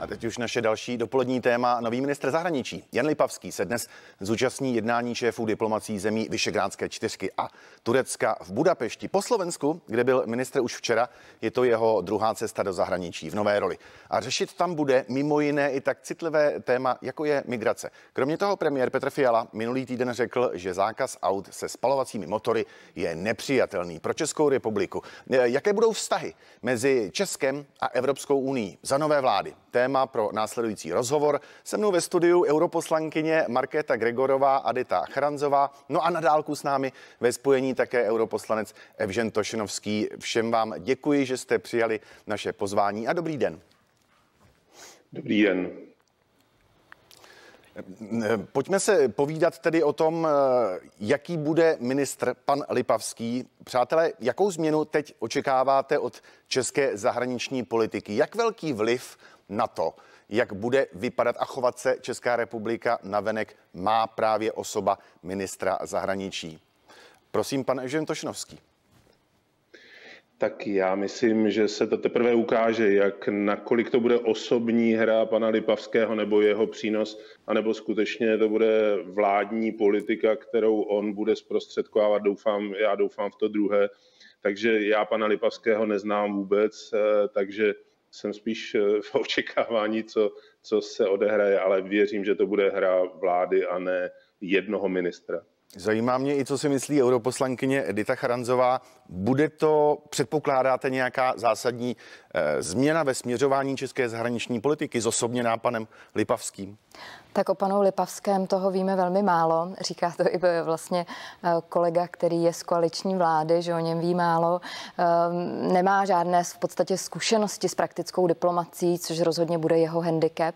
A teď už naše další dopolední téma. Nový ministr zahraničí Jan Lipavský se dnes zúčastní jednání šéfů diplomací zemí Visegrádské čtyřky a Turecka v Budapešti. Po Slovensku, kde byl ministr už včera, je to jeho druhá cesta do zahraničí v nové roli. A řešit tam bude mimo jiné i tak citlivé téma, jako je migrace. Kromě toho premiér Petr Fiala minulý týden řekl, že zákaz aut se spalovacími motory je nepřijatelný pro Českou republiku. Jaké budou vztahy mezi Českem a Evropskou unií za nové vlády? Téma pro následující rozhovor. Se mnou ve studiu europoslankyně Markéta Gregorová a Dita Charanzová. No a na dálku s námi ve spojení také europoslanec Evžen Tošenovský. Všem vám děkuji, že jste přijali naše pozvání a dobrý den. Dobrý den. Pojďme se povídat tedy o tom, jaký bude ministr pan Lipavský. Přátelé, jakou změnu teď očekáváte od české zahraniční politiky? Jak velký vliv na to, jak bude vypadat a chovat se Česká republika navenek, má právě osoba ministra zahraničí? Prosím, pan Evžen Tošenovský. Tak já myslím, že se to teprve ukáže, jak nakolik to bude osobní hra pana Lipavského nebo jeho přínos, anebo skutečně to bude vládní politika, kterou on bude zprostředkovávat. Já doufám v to druhé. Takže já pana Lipavského neznám vůbec, takže jsem spíš v očekávání, co se odehraje, ale věřím, že to bude hra vlády a ne jednoho ministra. Zajímá mě i, co si myslí europoslankyně Dita Charanzová. Bude to, předpokládáte, nějaká zásadní změna ve směřování české zahraniční politiky zosobněná panem Lipavským? Tak o panu Lipavském toho víme velmi málo. Říká to i vlastně kolega, který je z koaliční vlády, že o něm ví málo. Nemá žádné v podstatě zkušenosti s praktickou diplomací, což rozhodně bude jeho handicap.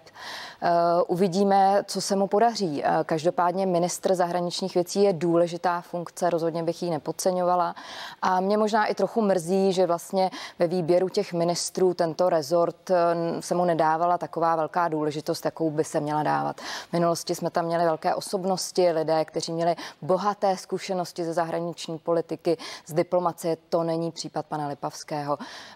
Uvidíme, co se mu podaří. Každopádně ministr zahraničních věcí je důležitá funkce, rozhodně bych ji nepodceňovala. A mě možná i trochu mrzí, že vlastně ve výběru těch ministrů tento rezort se mu nedávala taková velká důležitost, jakou by se měla dávat. V minulosti jsme tam měli velké osobnosti, lidé, kteří měli bohaté zkušenosti ze zahraniční politiky, z diplomacie. To není případ pana Lipavského.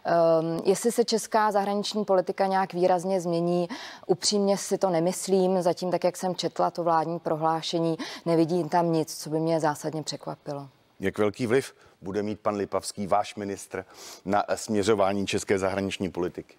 Jestli se česká zahraniční politika nějak výrazně změní, upřímně si to nemyslím. Zatím, tak jak jsem četla to vládní prohlášení, nevidím tam nic, co by mě zásadně překvapilo. Jak velký vliv bude mít pan Lipavský, váš ministr, na směřování české zahraniční politiky?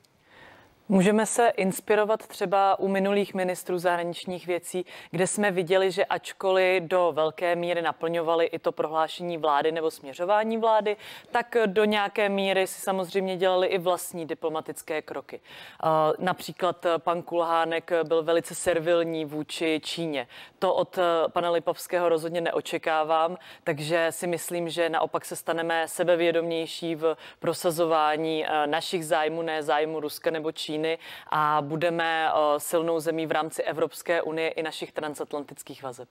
Můžeme se inspirovat třeba u minulých ministrů zahraničních věcí, kde jsme viděli, že ačkoliv do velké míry naplňovali i to prohlášení vlády nebo směřování vlády, tak do nějaké míry si samozřejmě dělali i vlastní diplomatické kroky. Například pan Kulhánek byl velice servilní vůči Číně. To od pana Lipavského rozhodně neočekávám, takže si myslím, že naopak se staneme sebevědomější v prosazování našich zájmů, ne zájmu Ruska nebo Číny, a budeme silnou zemí v rámci Evropské unie i našich transatlantických vazeb.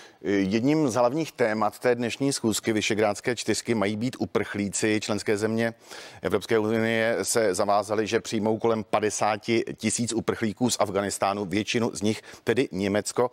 Jedním z hlavních témat té dnešní schůzky Visegrádské čtyřky mají být uprchlíci. Členské země Evropské unie se zavázaly, že přijmou kolem 50 000 uprchlíků z Afghánistánu, většinu z nich tedy Německo.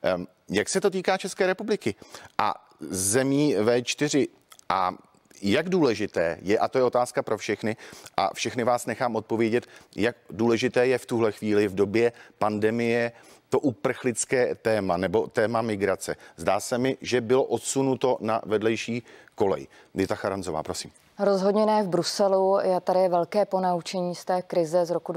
Jak se to týká České republiky a zemí V4 a jak důležité je, a to je otázka pro všechny, a všechny vás nechám odpovědět, jak důležité je v tuhle chvíli v době pandemie to uprchlické téma nebo téma migrace. Zdá se mi, že bylo odsunuto na vedlejší kolej. Dita Charanzová, prosím. Rozhodně ne v Bruselu. Je tady velké ponaučení z té krize z roku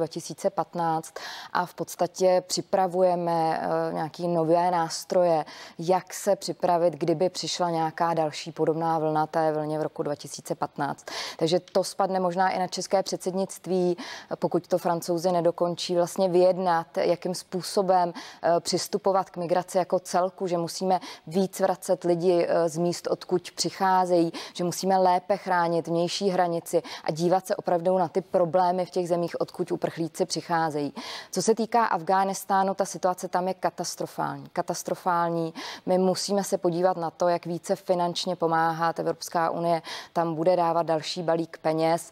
2015 a v podstatě připravujeme nějaké nové nástroje, jak se připravit, kdyby přišla nějaká další podobná vlna té vlně v roku 2015. Takže to spadne možná i na české předsednictví, pokud to Francouzi nedokončí, vlastně vyjednat, jakým způsobem přistupovat k migraci jako celku, že musíme víc vracet lidi z míst, odkud přicházejí, že musíme lépe chránit vnější hranici a dívat se opravdu na ty problémy v těch zemích, odkud uprchlíci přicházejí. Co se týká Afghánistánu, ta situace tam je katastrofální. My musíme se podívat na to, jak více finančně pomáhat. Evropská unie tam bude dávat další balík peněz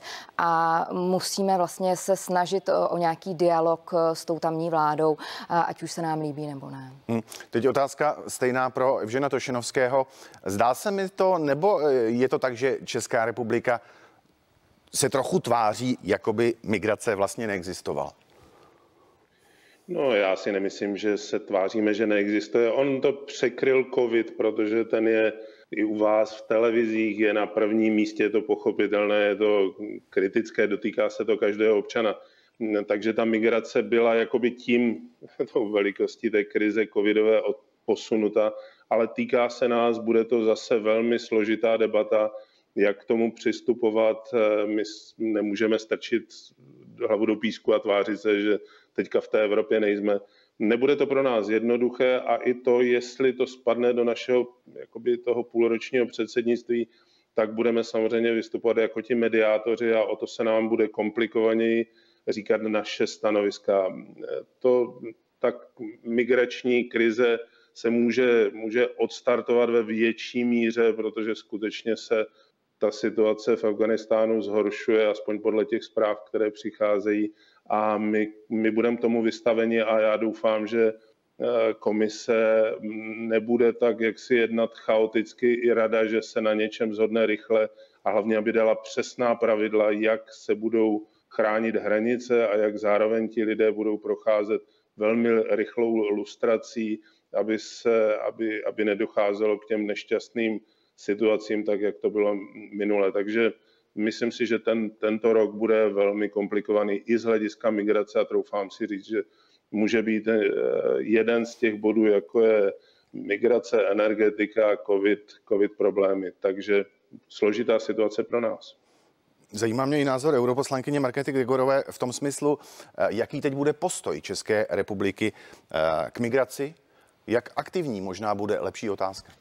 a musíme vlastně se snažit o nějaký dialog s tou tamní vládou, ať už se nám líbí nebo ne. Teď otázka stejná pro Evžena Tošenovského. Zdá se mi to, nebo je to tak, že Česká republika se trochu tváří, jako by migrace vlastně neexistovala? No, já si nemyslím, že se tváříme, že neexistuje. On to překryl covid, protože ten je i u vás v televizích, je na prvním místě, je to pochopitelné, je to kritické, dotýká se to každého občana. Takže ta migrace byla jakoby tou velikostí té krize covidové posunuta, ale týká se nás, bude to zase velmi složitá debata, jak k tomu přistupovat. My nemůžeme strčit hlavu do písku a tvářit se, že teďka v té Evropě nejsme. Nebude to pro nás jednoduché a i to, jestli to spadne do našeho jakoby toho půlročního předsednictví, tak budeme samozřejmě vystupovat jako ti mediátoři a o to se nám bude komplikovaněji říkat naše stanoviska. Tak migrační krize se může odstartovat ve větší míře, protože skutečně se ta situace v Afghánistánu zhoršuje, aspoň podle těch zpráv, které přicházejí, a my budeme tomu vystaveni a já doufám, že komise nebude tak, jak si jednat chaoticky, i rada, že se na něčem shodne rychle a hlavně, aby dala přesná pravidla, jak se budou chránit hranice a jak zároveň ti lidé budou procházet velmi rychlou lustrací, aby nedocházelo k těm nešťastným situacím, tak jak to bylo minule. Takže myslím si, že tento rok bude velmi komplikovaný i z hlediska migrace a troufám si říct, že může být jeden z těch bodů, jako je migrace, energetika, covid problémy. Takže složitá situace pro nás. Zajímá mě i názor europoslankyně Markéty Gregorové v tom smyslu, jaký teď bude postoj České republiky k migraci. Jak aktivní možná bude lepší otázka?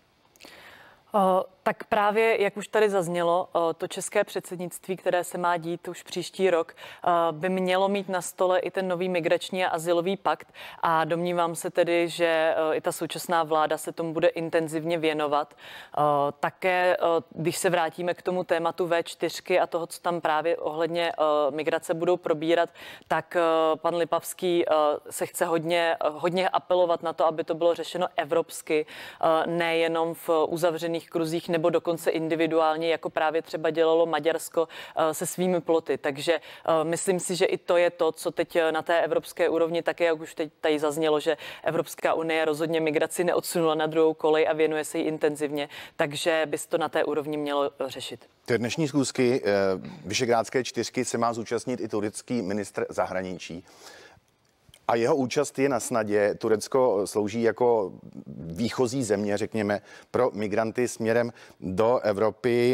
Tak právě, jak už tady zaznělo, to české předsednictví, které se má dít už příští rok, by mělo mít na stole i ten nový migrační a azylový pakt a domnívám se tedy, že i ta současná vláda se tomu bude intenzivně věnovat. Také, když se vrátíme k tomu tématu V4 a toho, co tam právě ohledně migrace budou probírat, tak pan Lipavský se chce hodně apelovat na to, aby to bylo řešeno evropsky, nejenom v uzavřených kruzích nebo dokonce individuálně, jako právě třeba dělalo Maďarsko se svými ploty. Takže myslím si, že i to je to, co teď na té evropské úrovni, také jak už teď tady zaznělo, že Evropská unie rozhodně migraci neodsunula na druhou kolej a věnuje se jí intenzivně, takže by se to na té úrovni mělo řešit. Té dnešní schůzky Visegrádské čtyřky se má zúčastnit i turecký ministr zahraničí. A jeho účast je na snadě. Turecko slouží jako výchozí země, řekněme, pro migranty směrem do Evropy.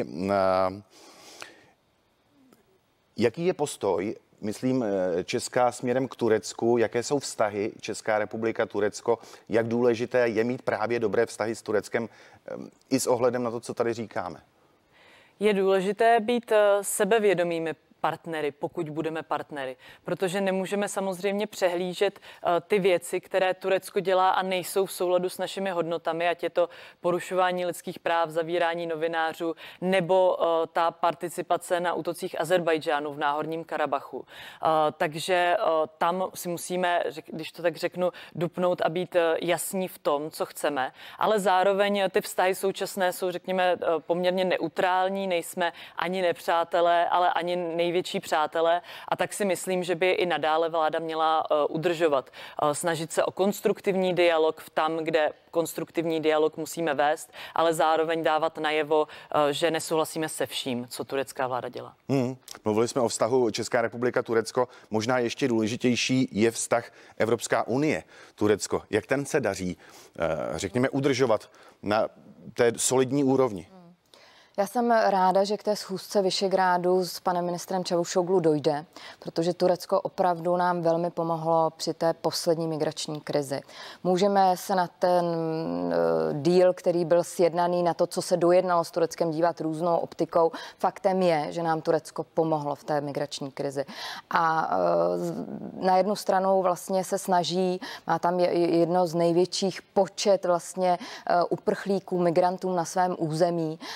Jaký je postoj, myslím, Česká směrem k Turecku? Jaké jsou vztahy Česká republika, Turecko? Jak důležité je mít právě dobré vztahy s Tureckem i s ohledem na to, co tady říkáme? Je důležité být sebevědomými partnery, pokud budeme partnery, protože nemůžeme samozřejmě přehlížet ty věci, které Turecko dělá a nejsou v souladu s našimi hodnotami, ať je to porušování lidských práv, zavírání novinářů nebo ta participace na útocích Azerbajdžánu v Náhorním Karabachu. Takže tam si musíme, když to tak řeknu, dupnout a být jasní v tom, co chceme, ale zároveň ty vztahy současné jsou, řekněme, poměrně neutrální, nejsme ani nepřátelé, ale ani největší přátelé a tak si myslím, že by i nadále vláda měla udržovat. Snažit se o konstruktivní dialog tam, kde konstruktivní dialog musíme vést, ale zároveň dávat najevo, že nesouhlasíme se vším, co turecká vláda dělá. Mluvili jsme o vztahu Česká republika Turecko. Možná ještě důležitější je vztah Evropská unie Turecko. Jak ten se daří, řekněme, udržovat na té solidní úrovni? Já jsem ráda, že k té schůzce Visegrádu s panem ministrem Čavuşoglu dojde, protože Turecko opravdu nám velmi pomohlo při té poslední migrační krizi. Můžeme se na ten deal, který byl sjednaný, na to, co se dojednalo s Tureckem, dívat různou optikou. Faktem je, že nám Turecko pomohlo v té migrační krizi. A na jednu stranu vlastně se snaží, má tam jedno z největších počet vlastně uprchlíků, migrantů na svém území a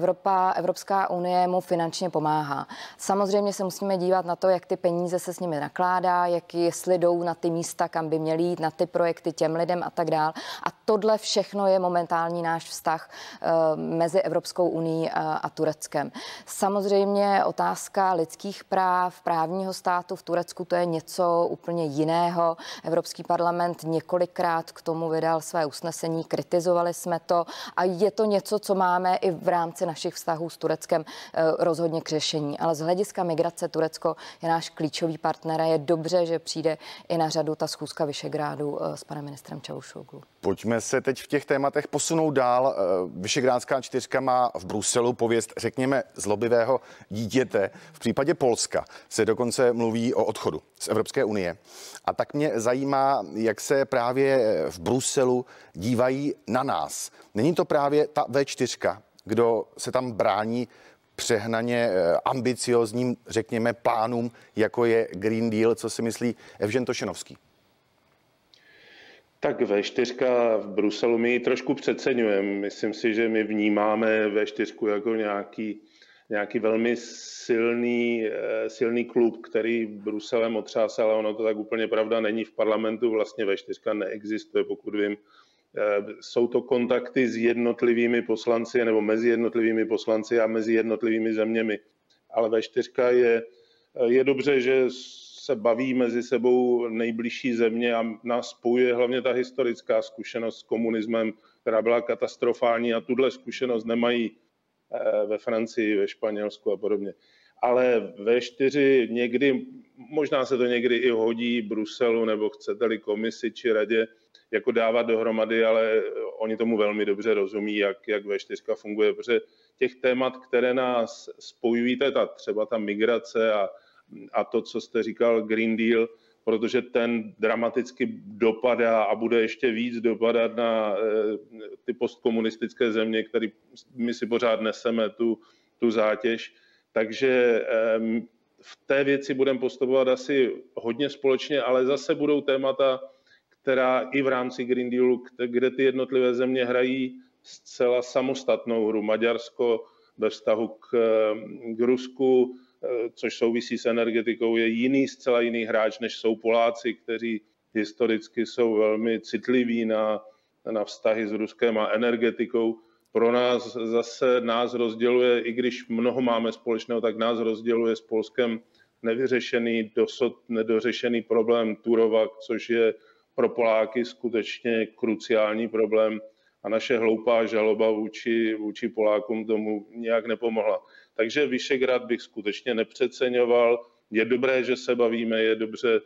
Evropská unie mu finančně pomáhá. Samozřejmě se musíme dívat na to, jak ty peníze se s nimi nakládá, jestli jdou na ty místa, kam by měly jít, na ty projekty těm lidem a tak dál. A tohle všechno je momentální náš vztah mezi Evropskou unií a Tureckem. Samozřejmě otázka lidských práv, právního státu v Turecku, to je něco úplně jiného. Evropský parlament několikrát k tomu vydal své usnesení, kritizovali jsme to a je to něco, co máme i v rámci našich vztahů s Tureckem rozhodně k řešení. Ale z hlediska migrace Turecko je náš klíčový partner a je dobře, že přijde i na řadu ta schůzka Visegrádu s panem ministrem Čavuşoglu. Pojďme se teď v těch tématech posunout dál. Visegrádská čtyřka má v Bruselu pověst, řekněme, zlobivého dítěte. V případě Polska se dokonce mluví o odchodu z Evropské unie. A tak mě zajímá, jak se právě v Bruselu dívají na nás. Není to právě ta V4, kdo se tam brání přehnaně ambiciozním, řekněme, plánům, jako je Green Deal, co si myslí Evžen Tošenovský? Tak V4 v Bruselu my ji trošku přeceňujeme. Myslím si, že my vnímáme V4 jako nějaký velmi silný klub, který Bruselem otřásá, ale ono to tak úplně pravda není. V parlamentu vlastně V4 neexistuje, pokud vím. Jsou to kontakty s jednotlivými poslanci nebo mezi jednotlivými poslanci a mezi jednotlivými zeměmi. Ale V4 je dobře, že se baví mezi sebou nejbližší země a nás spojuje hlavně ta historická zkušenost s komunismem, která byla katastrofální a tuhle zkušenost nemají ve Francii, ve Španělsku a podobně. Ale V4 někdy, možná se to někdy i hodí Bruselu nebo chcete-li komisi či radě, jako dávat dohromady, ale oni tomu velmi dobře rozumí, jak V4 funguje, protože těch témat, které nás spojují, to je třeba ta migrace a to, co jste říkal, Green Deal, protože ten dramaticky dopadá a bude ještě víc dopadat na ty postkomunistické země, které my si pořád neseme tu zátěž. Takže v té věci budeme postupovat asi hodně společně, ale zase budou témata, která i v rámci Green Dealu, kde ty jednotlivé země hrají zcela samostatnou hru. Maďarsko ve vztahu k Rusku, což souvisí s energetikou, je zcela jiný hráč, než jsou Poláci, kteří historicky jsou velmi citliví na vztahy s Ruskem a energetikou. Pro nás rozděluje, i když mnoho máme společného, tak nás rozděluje s Polskem dosud nedořešený problém Turowa, což je pro Poláky skutečně kruciální problém a naše hloupá žaloba vůči Polákům tomu nějak nepomohla. Takže Visegrád bych skutečně nepřeceňoval. Je dobré, že se bavíme, je dobře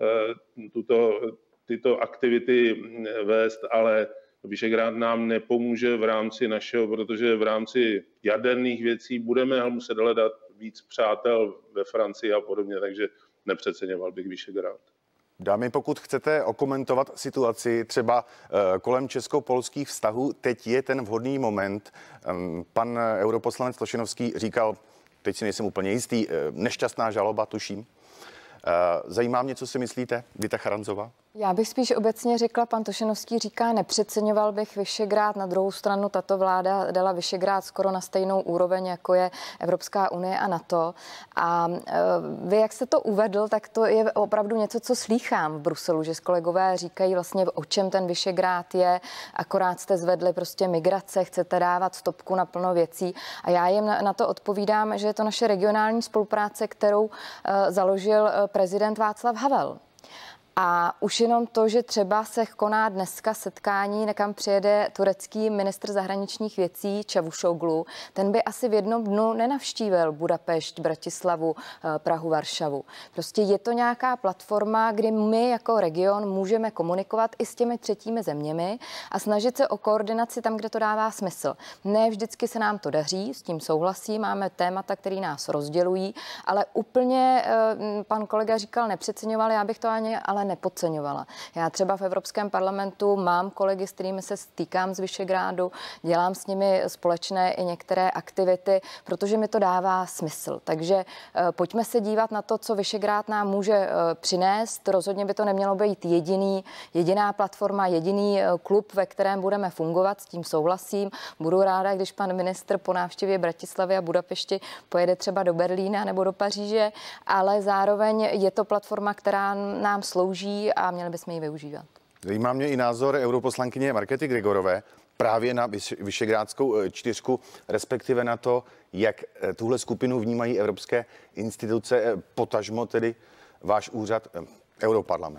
tyto aktivity vést, ale Visegrád nám nepomůže v rámci našeho, protože v rámci jaderných věcí budeme muset hledat víc přátel ve Francii a podobně, takže nepřeceňoval bych Visegrád. Dámy, pokud chcete okomentovat situaci třeba kolem česko-polských vztahů, teď je ten vhodný moment. Pan europoslanec Tošenovský říkal, teď si nejsem úplně jistý, nešťastná žaloba, tuším. Zajímá mě, co si myslíte, Vita Charanzová? Já bych spíš obecně řekla, pan Tošenovský říká, nepřeceňoval bych Visegrád, na druhou stranu tato vláda dala Visegrád skoro na stejnou úroveň, jako je Evropská unie a NATO. A vy, jak jste to uvedl, tak to je opravdu něco, co slýchám v Bruselu, že kolegové říkají vlastně, o čem ten Visegrád je, akorát jste zvedli prostě migrace, chcete dávat stopku na plno věcí. A já jim na to odpovídám, že je to naše regionální spolupráce, kterou založil prezident Václav Havel. A už jenom to, že třeba se koná dneska setkání, kam přijede turecký ministr zahraničních věcí Čavuşoglu, ten by asi v jednom dnu nenavštívil Budapešť, Bratislavu, Prahu, Varšavu. Prostě je to nějaká platforma, kdy my jako region můžeme komunikovat i s těmi třetími zeměmi a snažit se o koordinaci tam, kde to dává smysl. Ne vždycky se nám to daří, s tím souhlasím, máme témata, které nás rozdělují, ale úplně pan kolega říkal, nepřeceňoval, já bych to ale nepodceňovala. Já třeba v Evropském parlamentu mám kolegy, s kterými se stýkám z Visegrádu, dělám s nimi společné i některé aktivity, protože mi to dává smysl. Takže pojďme se dívat na to, co Visegrád nám může přinést. Rozhodně by to nemělo být jediná platforma, jediný klub, ve kterém budeme fungovat, s tím souhlasím. Budu ráda, když pan ministr po návštěvě Bratislavy a Budapešti pojede třeba do Berlína nebo do Paříže, ale zároveň je to platforma, která nám slouží a měli bychom ji využívat. Zajímá mě i názor europoslankyně Markéty Gregorové právě na Visegrádskou čtyřku, respektive na to, jak tuhle skupinu vnímají evropské instituce, potažmo tedy váš úřad, Europarlament.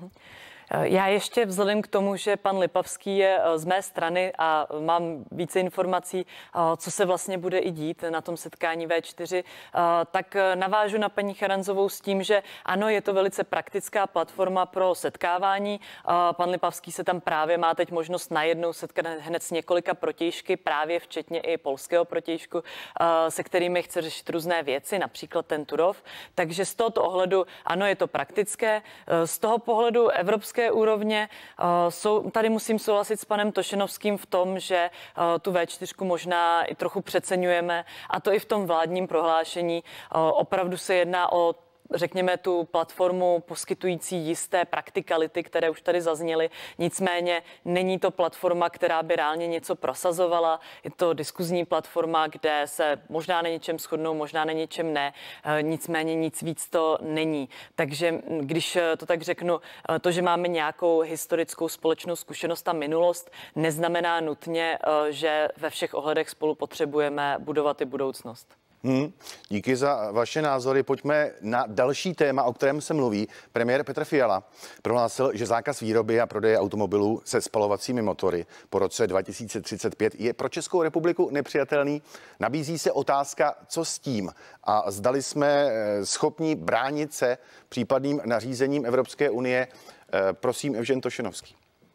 Já ještě vzhledem k tomu, že pan Lipavský je z mé strany a mám více informací, co se vlastně bude i dít na tom setkání V4, tak navážu na paní Charanzovou s tím, že ano, je to velice praktická platforma pro setkávání. Pan Lipavský se tam právě má teď možnost najednou setkat hned s několika protějšky, právě včetně i polského protějšku, se kterými chce řešit různé věci, například ten Turów. Takže z tohoto ohledu ano, je to praktické. Z toho pohledu evropské úrovně tady musím souhlasit s panem Tošenovským v tom, že tu V4 možná i trochu přeceňujeme, a to i v tom vládním prohlášení. Opravdu se jedná o, řekněme, tu platformu poskytující jisté praktikality, které už tady zazněly. Nicméně není to platforma, která by reálně něco prosazovala. Je to diskuzní platforma, kde se možná na něčem shodnou, možná na něčem ne. Nicméně nic víc to není. Takže když to tak řeknu, to, že máme nějakou historickou společnou zkušenost a minulost, neznamená nutně, že ve všech ohledech spolu potřebujeme budovat i budoucnost. Díky za vaše názory. Pojďme na další téma, o kterém se mluví. Premiér Petr Fiala prohlásil, že zákaz výroby a prodeje automobilů se spalovacími motory po roce 2035 je pro Českou republiku nepřijatelný. Nabízí se otázka, co s tím, a zdali jsme schopni bránit se případným nařízením Evropské unie. Prosím, Evžen Tošenovský.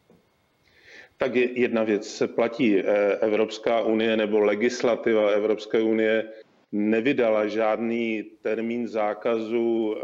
Tak jedna věc platí. Evropská unie nebo legislativa Evropské unie nevydala žádný termín zákazu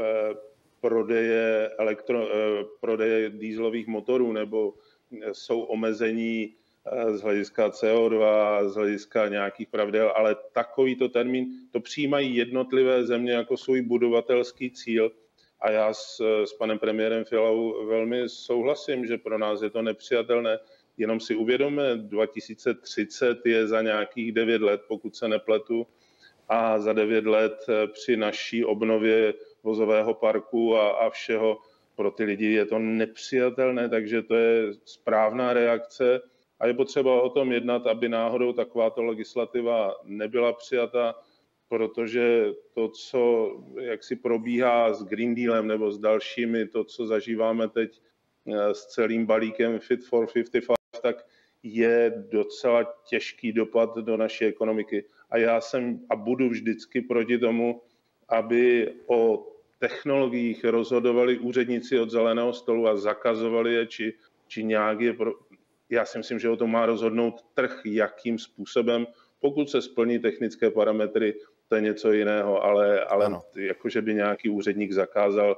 prodeje dieselových motorů, nebo jsou omezení z hlediska CO2, z hlediska nějakých pravidel, ale takovýto termín to přijímají jednotlivé země jako svůj budovatelský cíl. A já s panem premiérem Fialou velmi souhlasím, že pro nás je to nepřijatelné. Jenom si uvědomme, 2030 je za nějakých 9 let, pokud se nepletu, a za 9 let při naší obnově vozového parku a všeho pro ty lidi je to nepřijatelné, takže to je správná reakce a je potřeba o tom jednat, aby náhodou takováto legislativa nebyla přijata, protože to, co jaksi probíhá s Green Dealem nebo s dalšími, to, co zažíváme teď s celým balíkem Fit for 55, tak je docela těžký dopad do naší ekonomiky. A já jsem a budu vždycky proti tomu, aby o technologiích rozhodovali úředníci od zeleného stolu a zakazovali je, či nějak je. Já si myslím, že o tom má rozhodnout trh, jakým způsobem. Pokud se splní technické parametry, to je něco jiného, ale jakože by nějaký úředník zakázal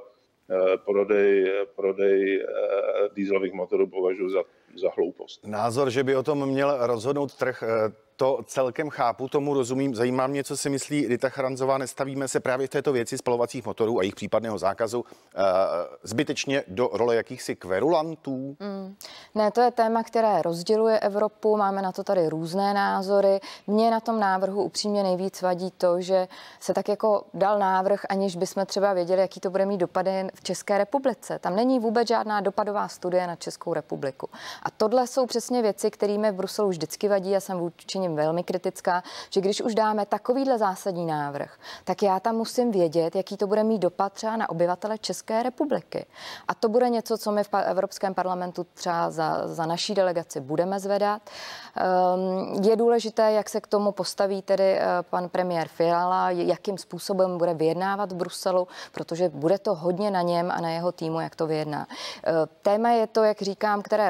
prodej dieselových motorů, považuji za hloupost. Názor, že by o tom měl rozhodnout trh, to celkem chápu, tomu rozumím. Zajímá mě, co si myslí Rita Charanzová. Nestavíme se právě v této věci spalovacích motorů a jejich případného zákazu zbytečně do role jakýchsi kverulantů? Ne, to je téma, které rozděluje Evropu. Máme na to tady různé názory. Mně na tom návrhu upřímně nejvíc vadí to, že se tak jako dal návrh, aniž bychom třeba věděli, jaký to bude mít dopady v České republice. Tam není vůbec žádná dopadová studie na Českou republiku. A tohle jsou přesně věci, kterými v Bruselu vždycky vadí. Já jsem vůči nim velmi kritická, že když už dáme takovýhle zásadní návrh, tak já tam musím vědět, jaký to bude mít dopad třeba na obyvatele České republiky. A to bude něco, co my v Evropském parlamentu třeba za naší delegaci budeme zvedat. Je důležité, jak se k tomu postaví tedy pan premiér Fiala, jakým způsobem bude vyjednávat v Bruselu, protože bude to hodně na něm a na jeho týmu, jak to vyjedná. Téma je to, jak říkám, které rozděluje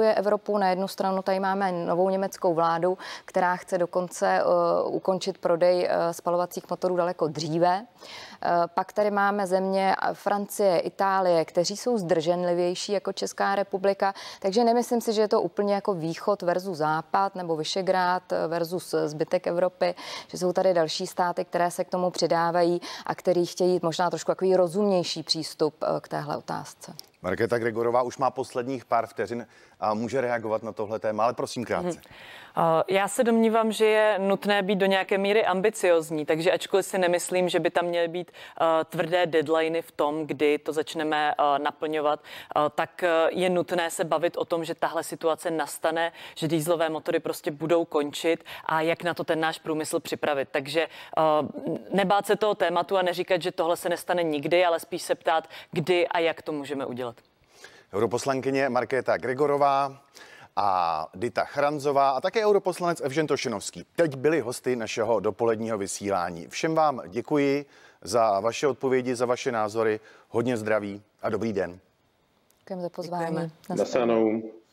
propojuje Evropu. Na jednu stranu tady máme novou německou vládu, která chce dokonce ukončit prodej spalovacích motorů daleko dříve. Pak tady máme země Francie, Itálie, kteří jsou zdrženlivější jako Česká republika, takže nemyslím si, že je to úplně jako východ versus západ nebo Visegrád versus zbytek Evropy, že jsou tady další státy, které se k tomu přidávají a který chtějí možná trošku takový rozumnější přístup k téhle otázce. Markéta Gregorová už má posledních pár vteřin a může reagovat na tohle téma, ale prosím krátce. Já se domnívám, že je nutné být do nějaké míry ambiciozní, takže ačkoliv si nemyslím, že by tam měly být tvrdé deadliny v tom, kdy to začneme naplňovat, tak je nutné se bavit o tom, že tahle situace nastane, že dieselové motory prostě budou končit a jak na to ten náš průmysl připravit. Takže nebát se toho tématu a neříkat, že tohle se nestane nikdy, ale spíš se ptát, kdy a jak to můžeme udělat. Europoslankyně Markéta Gregorová a Dita Charanzová a také europoslanec Evžen Tošenovský teď byli hosty našeho dopoledního vysílání. Všem vám děkuji za vaše odpovědi, za vaše názory, hodně zdraví a dobrý den. Děkujeme za pozvání. Naschledanou.